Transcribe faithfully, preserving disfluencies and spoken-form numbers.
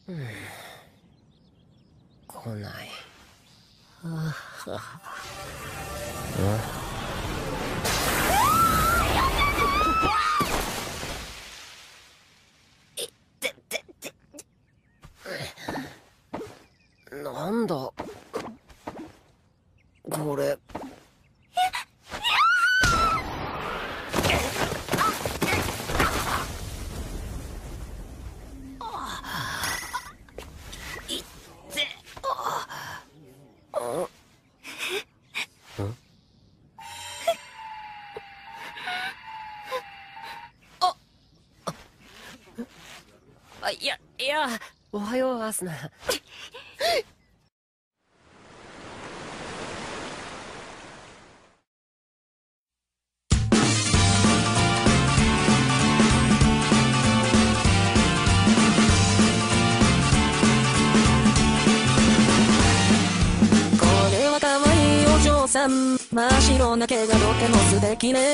うん、来ない。ああ、いってってって、なんだこれ。あ、いやいや、おはようアスナ。これは可愛いお嬢さん、真っ白な毛がとても素敵ね。